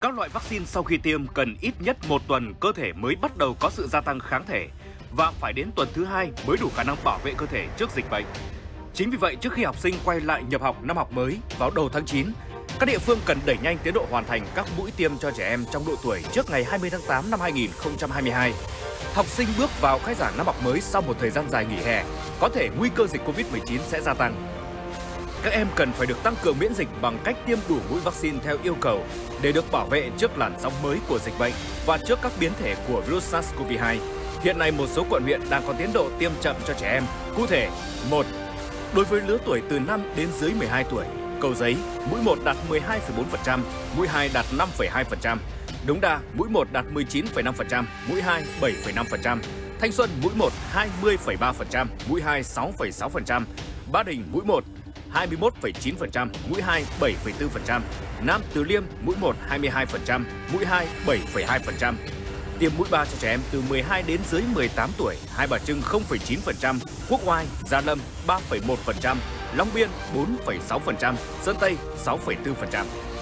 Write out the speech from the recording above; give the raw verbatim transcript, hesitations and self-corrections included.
Các loại vaccine sau khi tiêm cần ít nhất một tuần cơ thể mới bắt đầu có sự gia tăng kháng thể và phải đến tuần thứ hai mới đủ khả năng bảo vệ cơ thể trước dịch bệnh. Chính vì vậy, trước khi học sinh quay lại nhập học năm học mới vào đầu tháng chín, các địa phương cần đẩy nhanh tiến độ hoàn thành các mũi tiêm cho trẻ em trong độ tuổi trước ngày hai mươi tháng tám năm hai nghìn không trăm hai mươi hai. Học sinh bước vào khai giảng năm học mới sau một thời gian dài nghỉ hè, có thể nguy cơ dịch Covid mười chín sẽ gia tăng. Các em cần phải được tăng cường miễn dịch bằng cách tiêm đủ mũi vaccine theo yêu cầu để được bảo vệ trước làn sóng mới của dịch bệnh và trước các biến thể của virus SARS-xê o vê hai. Hiện nay một số quận huyện đang có tiến độ tiêm chậm cho trẻ em. Cụ thể, một. Đối với lứa tuổi từ năm đến dưới mười hai tuổi, Cầu Giấy, mũi một đạt mười hai phẩy bốn phần trăm, mũi hai đạt năm phẩy hai phần trăm. Đống Đa, mũi một đạt mười chín phẩy năm phần trăm, mũi hai bảy phẩy năm phần trăm. Thanh Xuân, mũi một hai mươi phẩy ba phần trăm, mũi hai sáu phẩy sáu phần trăm. Ba Đình, mũi một hai mươi mốt phẩy chín phần trăm, mũi hai bảy phẩy bốn phần trăm. Nam Từ Liêm, mũi một hai mươi hai phần trăm, mũi hai bảy phẩy hai phần trăm. Tiêm mũi ba cho trẻ em từ mười hai đến dưới mười tám tuổi, Hai Bà Trưng không phẩy chín phần trăm, Quốc Oai, Gia Lâm ba phẩy một phần trăm, Long Biên bốn phẩy sáu phần trăm, Sơn Tây sáu phẩy bốn phần trăm.